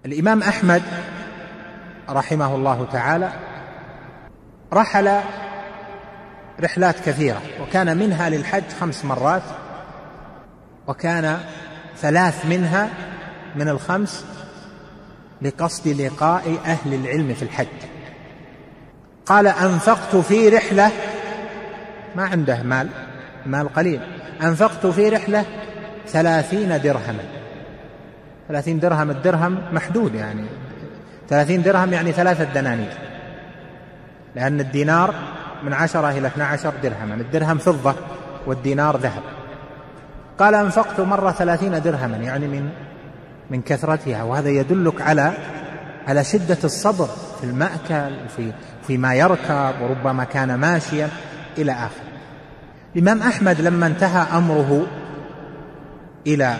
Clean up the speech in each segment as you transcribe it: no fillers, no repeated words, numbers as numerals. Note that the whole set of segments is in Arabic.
الإمام أحمد رحمه الله تعالى رحل رحلات كثيرة، وكان منها للحج 5 مرات، وكان 3 منها من ال5 لقصد لقاء أهل العلم في الحج. قال: أنفقت في رحلة، ما عنده مال قليل، أنفقت في رحلة 30 درهما. 30 درهم، الدرهم محدود، يعني 30 درهم يعني 3 دنانير، لأن الدينار من 10 إلى 12 درهما، الدرهم فضة والدينار ذهب. قال: أنفقت مرة 30 درهما، يعني من كثرتها، وهذا يدلك على شدة الصبر في المأكل فيما يركب، وربما كان ماشيا إلى آخر. الإمام أحمد لما انتهى أمره إلى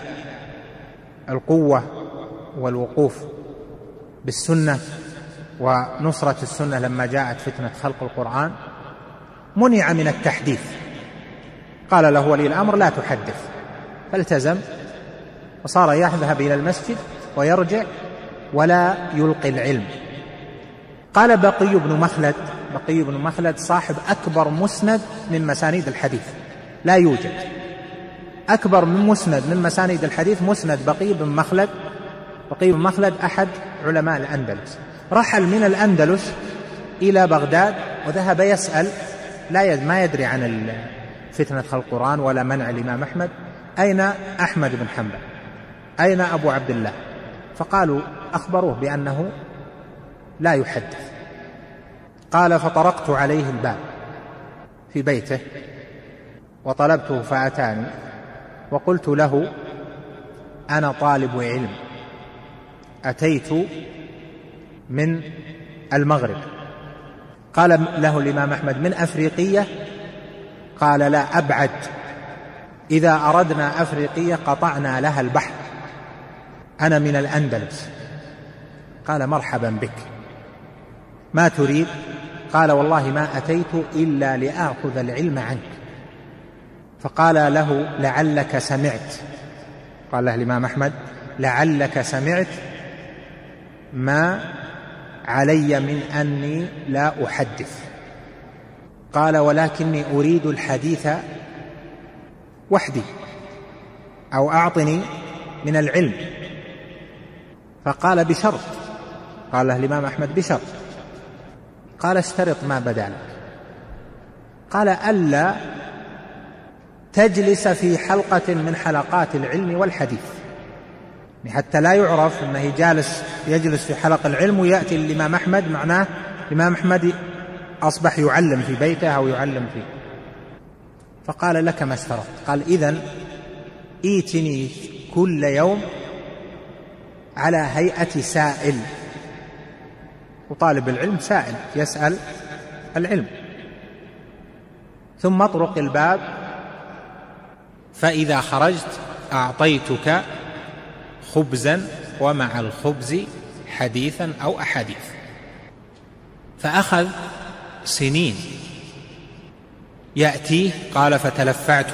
القوة والوقوف بالسنة ونصرة السنة، لما جاءت فتنة خلق القرآن منع من التحديث. قال له ولي الأمر: لا تحدث. فالتزم وصار يذهب إلى المسجد ويرجع ولا يلقي العلم. قال بقي بن مخلد صاحب أكبر مسند من مسانيد الحديث، لا يوجد أكبر من مسند من مسانيد الحديث مسند بقي بن مخلد. بقي بن مخلد أحد علماء الأندلس، رحل من الأندلس إلى بغداد وذهب يسأل، ما يدري عن فتنة خلق القرآن ولا منع الإمام أحمد، أين أحمد بن حنبل، أين أبو عبد الله؟ فقالوا أخبروه بأنه لا يحدث. قال: فطرقت عليه الباب في بيته وطلبته فأتاني، وقلت له: أنا طالب علم، أتيت من المغرب. قال له الإمام أحمد: من أفريقية؟ قال: لا، أبعد، إذا أردنا أفريقية قطعنا لها البحر، أنا من الأندلس. قال: مرحبا بك، ما تريد؟ قال: والله ما أتيت إلا لآخذ العلم عنك. فقال له: لعلك سمعت. قال له الإمام أحمد: لعلك سمعت ما علي من أني لا أحدث. قال: ولكني أريد الحديث وحدي، أو أعطني من العلم. فقال: بشرط. قال له الإمام أحمد: بشرط. قال: اشترط ما بدا لك. قال: ألا تجلس في حلقة من حلقات العلم والحديث، حتى لا يعرف أنه يجلس في حلق العلم ويأتي الإمام أحمد، معناه الإمام أحمد أصبح يعلم في بيته أو يعلم فيه. فقال: لك ما اشترطت. قال: إذن ائتني كل يوم على هيئة سائل، وطالب العلم سائل يسأل العلم، ثم اطرق الباب، فإذا خرجت أعطيتك خبزا ومع الخبز حديثا أو أحاديث. فأخذ سنين يأتيه. قال: فتلفعت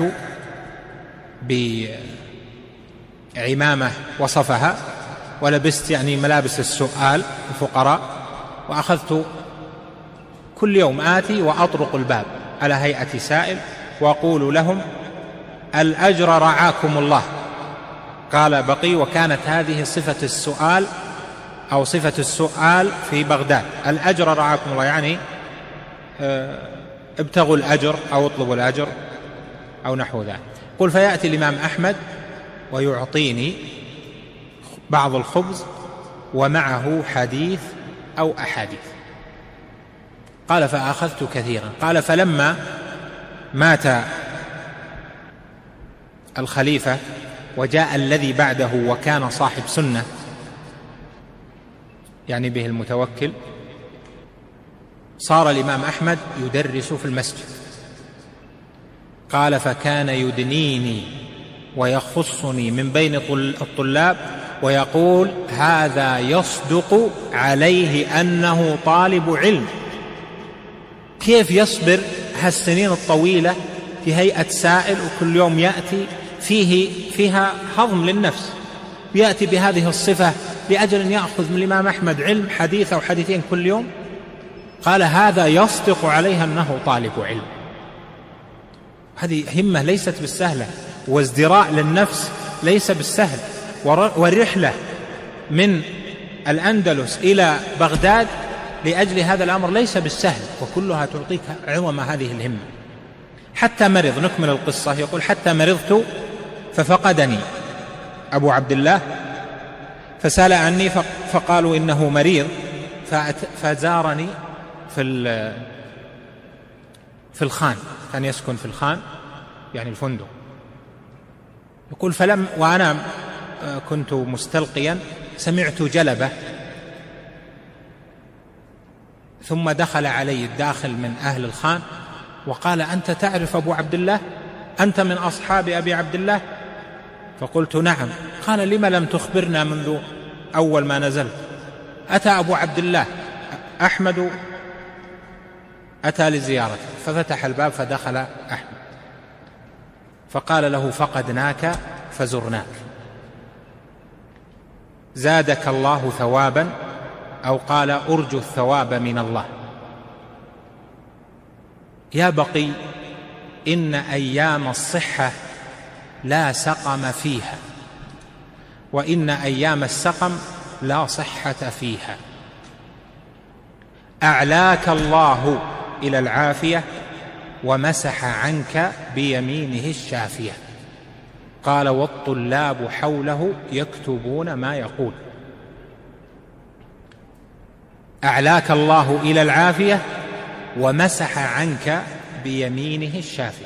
بعمامة وصفها، ولبست يعني ملابس السؤال الفقراء، وأخذت كل يوم آتي وأطرق الباب على هيئة سائل وأقول لهم: الأجر رعاكم الله. قال بقي: وكانت هذه صفة السؤال أو صفة السؤال في بغداد، الأجر رعاكم الله، يعني ابتغوا الأجر أو اطلبوا الأجر أو نحو ذلك. قل: فيأتي الإمام أحمد ويعطيني بعض الخبز ومعه حديث أو أحاديث. قال: فأخذت كثيرا. قال: فلما مات الخليفة وجاء الذي بعده وكان صاحب سنة، يعني به المتوكل، صار الإمام أحمد يدرس في المسجد. قال: فكان يدنيني ويخصني من بين الطلاب ويقول: هذا يصدق عليه أنه طالب علم. كيف يصبر هالسنين الطويلة في هيئة سائل، وكل يوم يأتي فيها هضم للنفس، يأتي بهذه الصفة لأجل أن يأخذ من الإمام أحمد علم حديث أو حديثين كل يوم؟ قال هذا يصدق عليها أنه طالب علم. هذه همة ليست بالسهلة، وازدراء للنفس ليس بالسهل، والرحلة من الأندلس إلى بغداد لأجل هذا الأمر ليس بالسهل، وكلها تعطيك عظم هذه الهمة. حتى مرض، نكمل القصة، يقول حتى مرضت ففقدني أبو عبد الله فسأل عني فقالوا إنه مريض، فزارني في الخان، كان يسكن في الخان يعني الفندق. يقول وأنا كنت مستلقيا سمعت جلبة، ثم دخل علي الداخل من أهل الخان وقال أنت تعرف أبو عبد الله؟ أنت من أصحاب أبي عبد الله؟ فقلت نعم. قال لما لم تخبرنا منذ أول ما نزلت؟ أتى أبو عبد الله أحمد، أتى لزيارته، ففتح الباب فدخل أحمد فقال له فقدناك فزرناك، زادك الله ثوابا، أو قال أرجو الثواب من الله. يا بقي إن أيام الصحة لا سقم فيها، وإن أيام السقم لا صحة فيها. أعلاك الله إلى العافية ومسح عنك بيمينه الشافية. قال والطلاب حوله يكتبون ما يقول. أعلاك الله إلى العافية ومسح عنك بيمينه الشافية.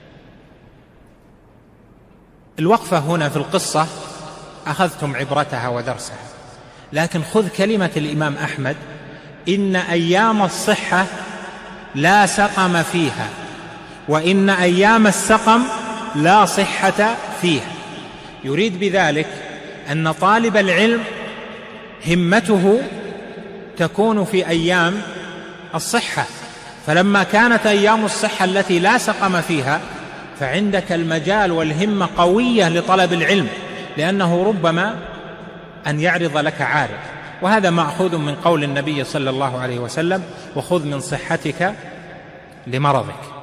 الوقفة هنا في القصة أخذتم عبرتها ودرسها، لكن خذ كلمة الإمام أحمد إن أيام الصحة لا سقم فيها، وإن أيام السقم لا صحة فيها. يريد بذلك أن طالب العلم همته تكون في أيام الصحة، فلما كانت أيام الصحة التي لا سقم فيها فعندك المجال والهمة قوية لطلب العلم، لأنه ربما أن يعرض لك عارض. وهذا مأخوذ من قول النبي صلى الله عليه وسلم: وخذ من صحتك لمرضك.